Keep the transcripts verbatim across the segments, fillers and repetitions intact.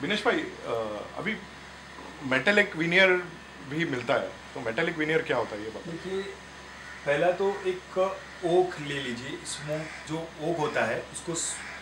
विनेश भाई, अभी metallic veneer भी मिलता है, तो मेटेलिक विनियर क्या होता है ये बताइए। देखिए, पहला तो एक ओक ले लीजिए। स्मोक जो ओक होता है उसको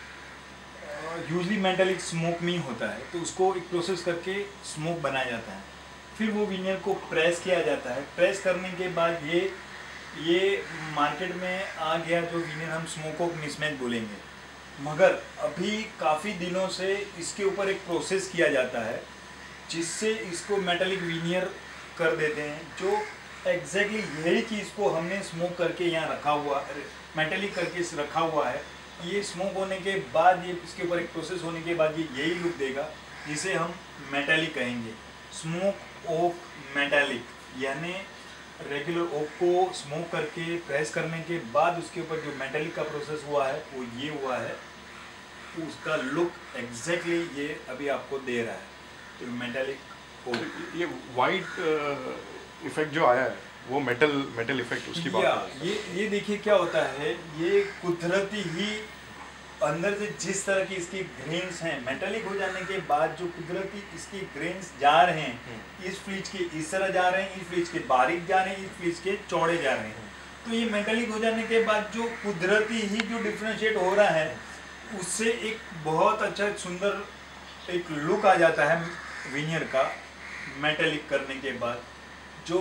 यूजली मेटेलिक स्मोक में ही होता है, तो उसको एक प्रोसेस करके स्मोक बनाया जाता है। फिर वो विनियर को प्रेस किया जाता है। प्रेस करने के बाद ये ये मार्केट में आ गया जो विनियर हम स्मोक ऑफ मिसमैच बोलेंगे। मगर अभी काफ़ी दिनों से इसके ऊपर एक प्रोसेस किया जाता है जिससे इसको मेटेलिक विनियर कर देते हैं, जो एग्जैक्टली exactly यही चीज़ को हमने स्मोक करके यहाँ रखा हुआ मेटेलिक करके रखा हुआ है। ये स्मोक होने के बाद, ये इसके ऊपर एक प्रोसेस होने के बाद ये यही लुक देगा जिसे हम मेटेलिक कहेंगे। स्मोक ऑफ मेटेलिक, यानी रेगुलर ओक को स्मोक करके प्रेस करने के बाद उसके ऊपर जो मेटेलिक का प्रोसेस हुआ है वो ये हुआ है। तो उसका लुक एग्जैक्टली ये अभी आपको दे रहा है, तो मेटेलिक ओक। ये वाइट इफेक्ट जो आया है वो मेटल मेटल इफेक्ट उसकी बात है। ये ये देखिए क्या होता है, ये कुदरती ही अंदर से जिस तरह की इसकी ग्रेन्स हैं, मेटेलिक हो जाने के बाद जो कुदरती इसकी ग्रेन्स जा रहे हैं, इस फ्लीच के इस तरह जा रहे हैं, इस फ्लीच के बारीक जा रहे हैं, इस फ्लीच के चौड़े जा रहे हैं। तो ये मेटेलिक हो जाने के बाद जो कुदरती ही जो डिफ्रेंशिएट हो रहा है उससे एक बहुत अच्छा सुंदर एक लुक आ जाता है विनियर का मेटेलिक करने के बाद। जो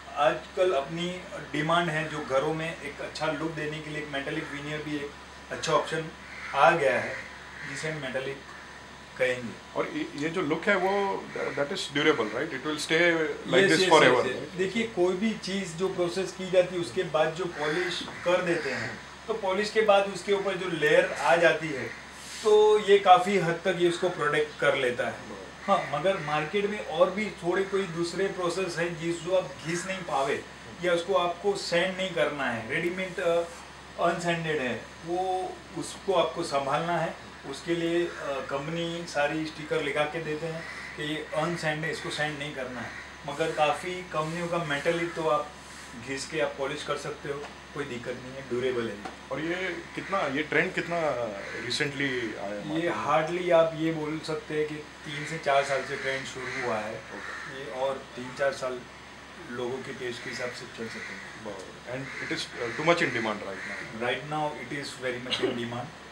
आजकल अपनी डिमांड है, जो घरों में एक अच्छा लुक देने के लिए मेटेलिक विनियर भी एक अच्छा ऑप्शन आ गया है जिसे हम मेटेलिक कहेंगे। और ये जो लुक है वो that is durable, right? It will stay like this forever. देखिए, कोई भी चीज़ जो प्रोसेस की जाती है उसके बाद जो पॉलिश कर देते हैं, तो पॉलिश के बाद उसके ऊपर जो लेयर आ जाती है तो ये काफ़ी हद तक ये उसको प्रोटेक्ट कर लेता है। हाँ, मगर मार्केट में और भी थोड़े कोई दूसरे प्रोसेस हैं जिस जो आप घिस नहीं पावे या उसको आपको सैंड नहीं करना है, रेडीमेड अनसैंडेड है, वो उसको आपको संभालना है। उसके लिए कंपनी सारी स्टिकर लगा के देते हैं कि ये अनसैंड है, इसको सैंड नहीं करना है। मगर काफ़ी कंपनियों का मेटेलिक तो आप घिस के आप पॉलिश कर सकते हो, कोई दिक्कत नहीं है, ड्यूरेबल है। और ये कितना ये ट्रेंड कितना रिसेंटली आया है? ये हार्डली आप ये बोल सकते हैं कि तीन से चार साल से ट्रेंड शुरू हुआ है। ये और तीन चार साल लोगों के टेस्ट के हिसाब से चल सकते हैं। And it is too much in demand right now. Right now it is very much in demand.